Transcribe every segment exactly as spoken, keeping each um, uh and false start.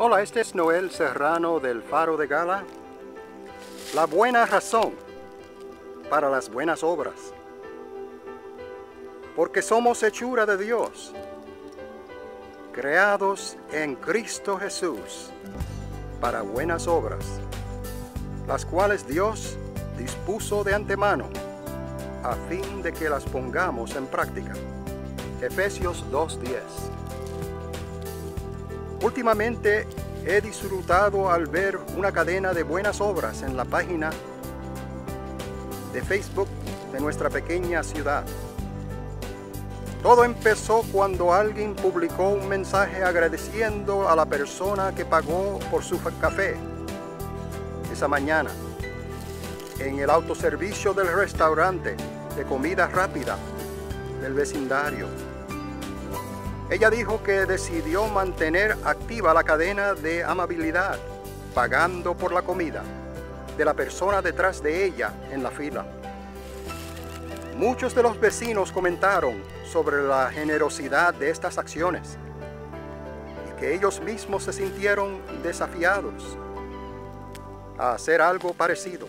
Hola, este es Noel Serrano del Faro de Gala. La buena razón para las buenas obras. Porque somos hechura de Dios, creados en Cristo Jesús para buenas obras, las cuales Dios dispuso de antemano a fin de que las pongamos en práctica. Efesios dos diez. Últimamente he disfrutado al ver una cadena de buenas obras en la página de Facebook de nuestra pequeña ciudad. Todo empezó cuando alguien publicó un mensaje agradeciendo a la persona que pagó por su café esa mañana en el autoservicio del restaurante de comida rápida del vecindario. Ella dijo que decidió mantener activa la cadena de amabilidad, pagando por la comida de la persona detrás de ella en la fila. Muchos de los vecinos comentaron sobre la generosidad de estas acciones y que ellos mismos se sintieron desafiados a hacer algo parecido.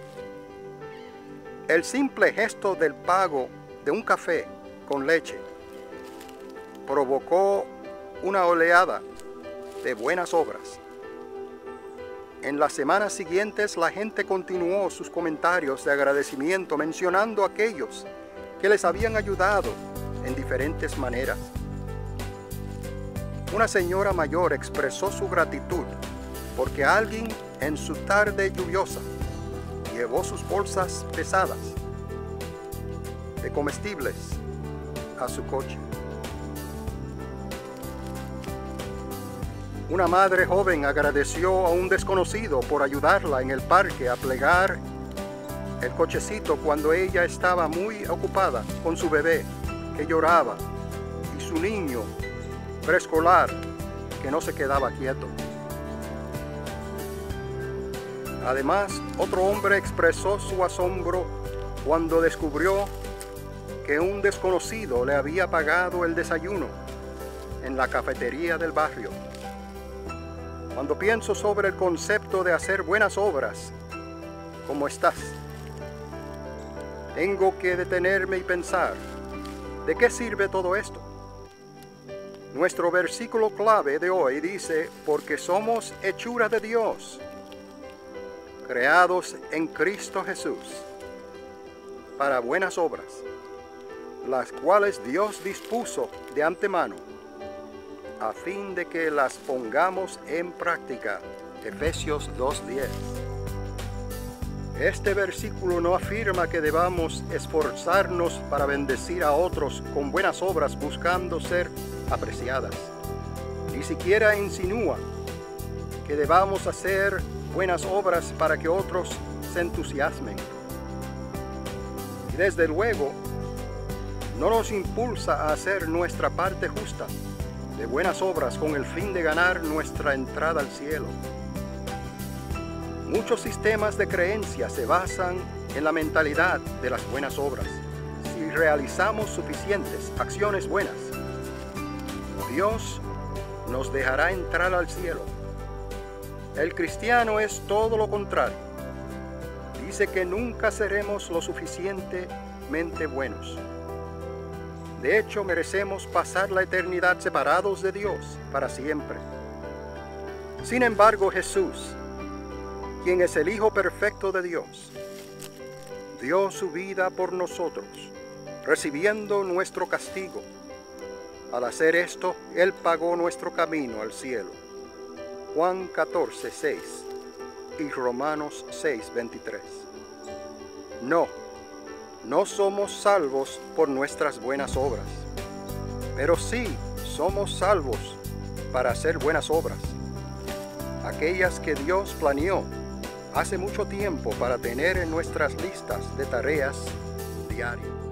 El simple gesto del pago de un café con leche provocó una oleada de buenas obras. En las semanas siguientes, la gente continuó sus comentarios de agradecimiento mencionando a aquellos que les habían ayudado en diferentes maneras. Una señora mayor expresó su gratitud porque alguien en su tarde lluviosa llevó sus bolsas pesadas de comestibles a su coche. Una madre joven agradeció a un desconocido por ayudarla en el parque a plegar el cochecito cuando ella estaba muy ocupada con su bebé que lloraba y su niño preescolar que no se quedaba quieto. Además, otro hombre expresó su asombro cuando descubrió que un desconocido le había pagado el desayuno en la cafetería del barrio. Cuando pienso sobre el concepto de hacer buenas obras, ¿cómo estás? Tengo que detenerme y pensar, ¿de qué sirve todo esto? Nuestro versículo clave de hoy dice, porque somos hechura de Dios, creados en Cristo Jesús, para buenas obras, las cuales Dios dispuso de antemano, a fin de que las pongamos en práctica. Efesios dos diez. Este versículo no afirma que debamos esforzarnos para bendecir a otros con buenas obras buscando ser apreciadas. Ni siquiera insinúa que debamos hacer buenas obras para que otros se entusiasmen. Y desde luego, no nos impulsa a hacer nuestra parte justa de buenas obras con el fin de ganar nuestra entrada al cielo. Muchos sistemas de creencia se basan en la mentalidad de las buenas obras. Si realizamos suficientes acciones buenas, Dios nos dejará entrar al cielo. El cristiano es todo lo contrario. Dice que nunca seremos lo suficientemente buenos. De hecho, merecemos pasar la eternidad separados de Dios para siempre. Sin embargo, Jesús, quien es el Hijo perfecto de Dios, dio su vida por nosotros, recibiendo nuestro castigo. Al hacer esto, Él pagó nuestro camino al cielo. Juan catorce seis y Romanos seis veintitrés. No. No somos salvos por nuestras buenas obras, pero sí somos salvos para hacer buenas obras, aquellas que Dios planeó hace mucho tiempo para tener en nuestras listas de tareas diarias.